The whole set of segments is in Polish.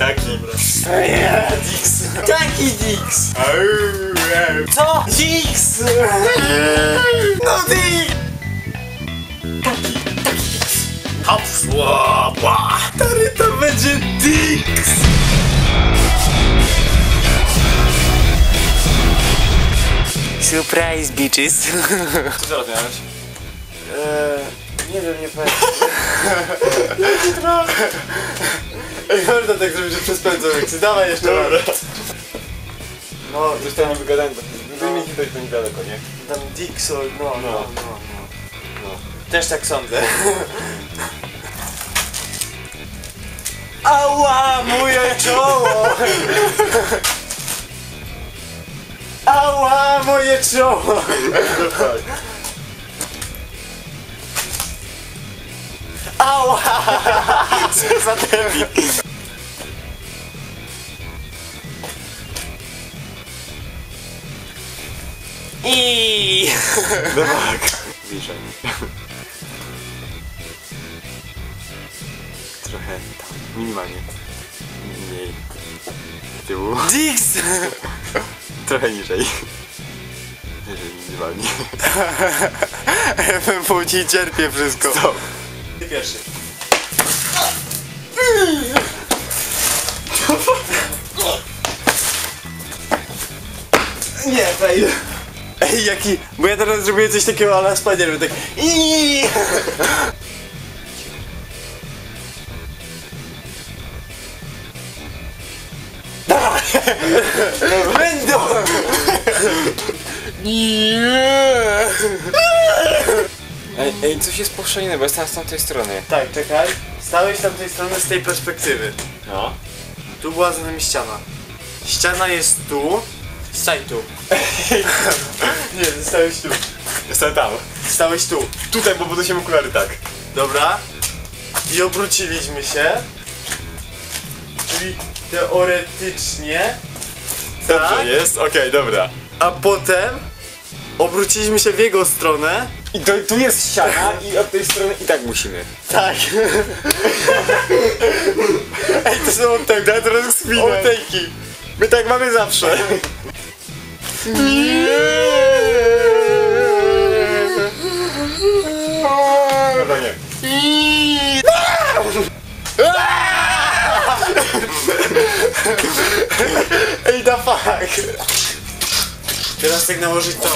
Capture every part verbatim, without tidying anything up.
Taki. Nie, Dix. Taki Dix. Co? Dix. No Dix. Taki, taki Dix. Hopsłapa. Stary, to będzie Dix. Surprise, bitches. Co teraz miałeś? Eee, nie wiem, nie pamiętam. Jaki trochę. Ej, można tak zrobić, że przez pędzelek. Dawaj jeszcze raz. No, Zostałem wygadany, to mi ktoś będzie daleko, nie? tam Dixol, no, no, no, no, no. Też tak sądzę. Ała, moje czoło! Ała, moje czoło! Ała! Co za debil! I Tak. Bliżej. Trochę tam, minimalnie. Mniej. Z tyłu. Dix! Trochę niżej. Niżej, minimalnie. F M V ci cierpię wszystko. Stop. Ty pierwszy. Nie, fail. Ej, jaki... Bo ja teraz zrobię coś takiego, ale spadnie, tak... Iii. Będą! Ej, ej, coś jest powszechne, bo jestem z tamtej strony. Tak, czekaj. Stałeś z tamtej strony z tej perspektywy. No. Tu była za nami ściana. Ściana jest tu. Staj tu. Nie, stałeś tu. Jestem tam. Stałeś tu. Tutaj, bo budzą się okulary, tak. Dobra. I obróciliśmy się. Czyli teoretycznie. Dobrze Tak. jest, okej, dobra. A potem obróciliśmy się w jego stronę. I to, tu jest ściana i od tej strony i tak musimy. Tak. Ej, to są odteki. Ja teraz chwilę. Odteki. My tak mamy zawsze. Chyba nie. Ej, da fuck. Teraz tak nałożyć to.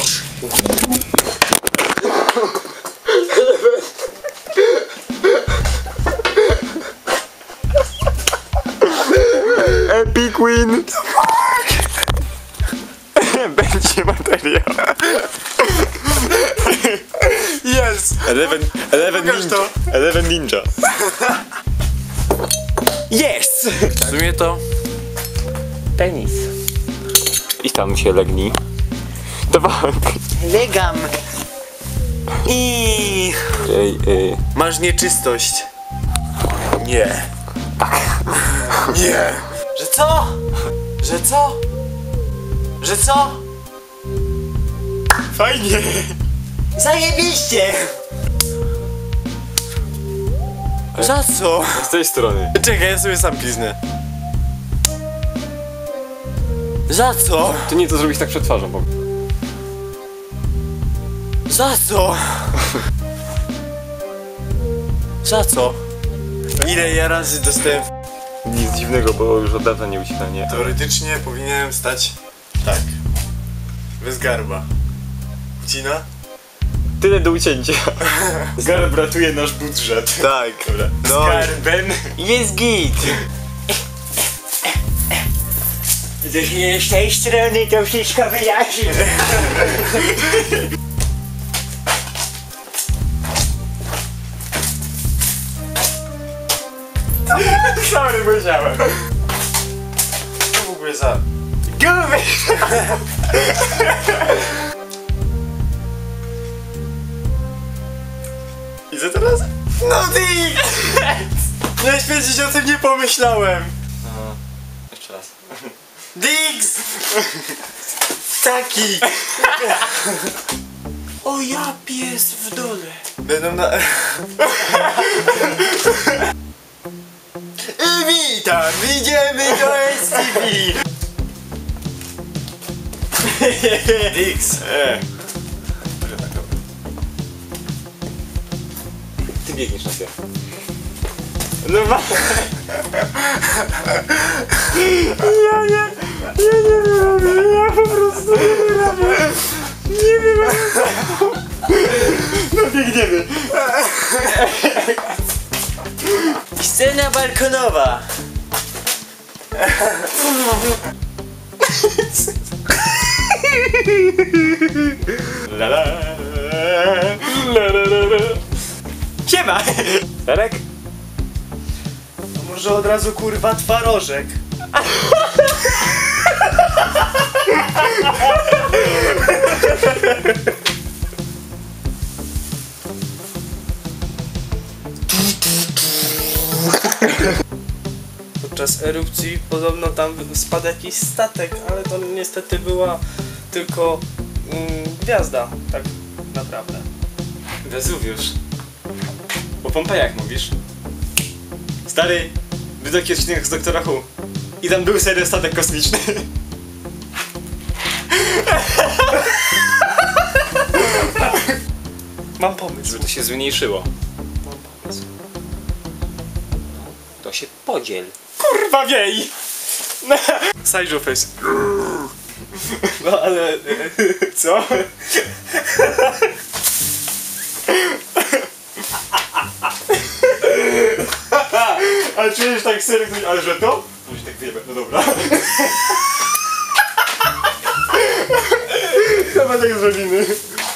Epic win! Będzie materiał. Yes! Eleven, eleven Pokaż ninja. to. Eleven ninja. Yes! W sumie to... Penis. I tam się legnij. Dawaj. Legam. I Ej, ej. masz nieczystość. Nie. Tak. Nie. Że co? Że co? Że co? Fajnie. Zajebiście! Za co? Z tej strony. Czekaj, ja sobie sam piznę. Za co? To nie to zrobić tak przed twarzą, bo... Za co? Za co? Ile ja razy dostałem... Nic dziwnego, bo już od dawna nie ucina, nie? Teoretycznie powinienem stać tak. Bez garba. Ucina? Tyle do ucięcia. Garb ratuje nasz budżet. Tak. Dobra. No. Z garbem. Jest git! Z tej strony to wszystko wyjaśni. Sorry, musiałem. Co w ogóle za... Gumy! I co teraz? No ty! Nie śmiecić, o tym nie pomyślałem! No. Jeszcze raz. Diggs! Taki! O ja pies w dole! Będą na... Witam, idziemy do S T V. Dix. E. Ty biegniesz na chwilę. No ma... Ja nie... Ja nie wiem, ja po prostu nie wiem. Nie wiem. No biegniemy. Scena balkonowa. La la la la la la. Siema! Darek? A może od razu kurwa twarożek? Podczas erupcji podobno tam spadł jakiś statek, ale to niestety była tylko mm, gwiazda, tak naprawdę. Wezuwiusz. O Pompejach mówisz? Stary, był taki odcinek z Doktora Who. I tam był serio statek kosmiczny. Mam pomysł. Żeby to się zmniejszyło. Mam pomysł. To się podziel. Kurwa wiej! Side face. No ale... Co? A czujesz tak serio, ktoś- ale że to? No się tak wyjebę, no dobra. Chyba tak zrobimy.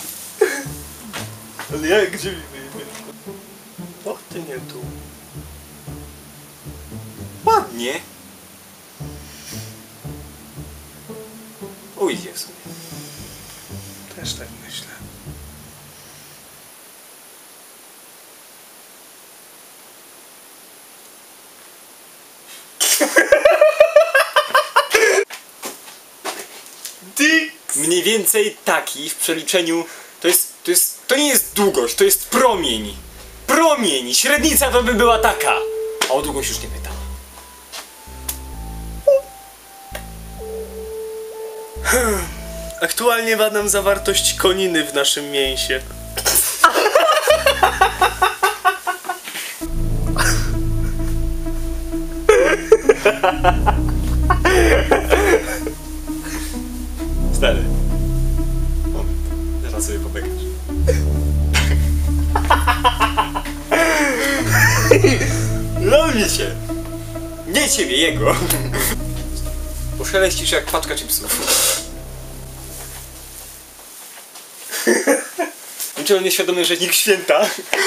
Ale ja gdzie mi wyjebie? Och ty nie tu. Ładnie. Ujdzie w sumie. Też tak myślę. Ty! Mniej więcej taki w przeliczeniu to jest, to jest, to nie jest długość, to jest promień. Promień! Średnica to by była taka. A o długość już nie pytam. Aktualnie badam zawartość koniny w naszym mięsie. Stary. Moment. Teraz sobie pobegasz. Lol mi cię. Nie ciebie, jego. Poszeleścisz jak paczka chipsów. Niczego nieświadomy rzeźnik święta.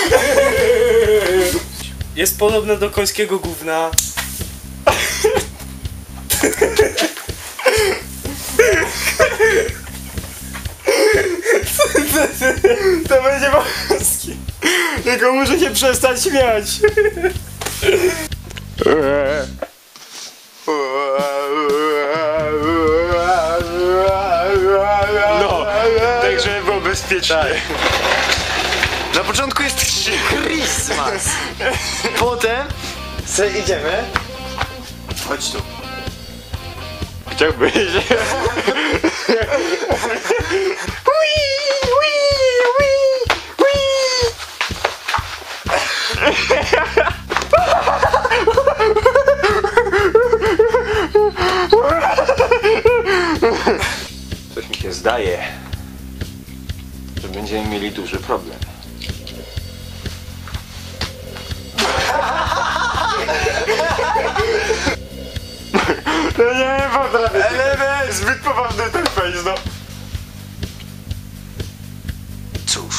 Jest podobne do końskiego gówna. To będzie polski. Tylko muszę się przestać śmiać. No, tak żeby było bezpiecznie. Na początku jest Christmas. Potem se idziemy. Chodź tu. Chciałbyś. Coś mi się zdaje, że będziemy mieli duży problem. No nie potrafię. Ale zbyt poważny ten face, no. Cóż.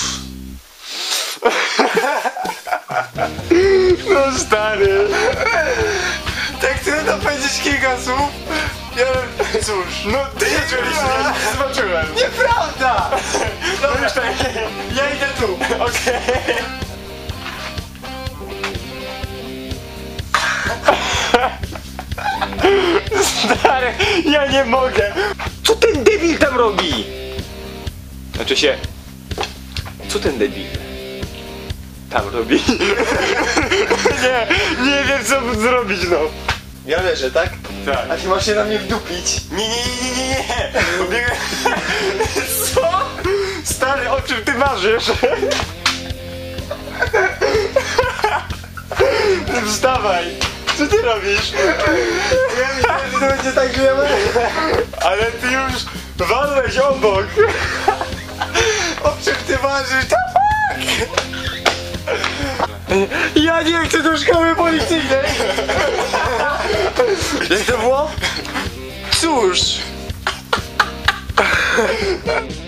No stary. Tak trudno powiedzieć kilka słów. Ja... Cóż. No ty nie czułeś, nie zobaczyłem. Nieprawda! No już tak. Ja idę tu. Okej. Stary, ja nie mogę. Co ten debil tam robi? Znaczy się... Co ten debil? tam robi. Nie, nie wiem co zrobić, no. Ja leżę, tak? Tak. A ty masz się na mnie wdupić. Nie, nie, nie, nie, nie, nie. Pobiegłem... Co? Stary, o czym ty marzysz? Wstawaj! Co ty robisz? Ja myślałem, że to będzie tak, że ja będę... Ale ty już walłeś obok. O czym ty marzysz? The fuck? Ja nie chcę do szkoły policyjnej! Jak to było? Cóż...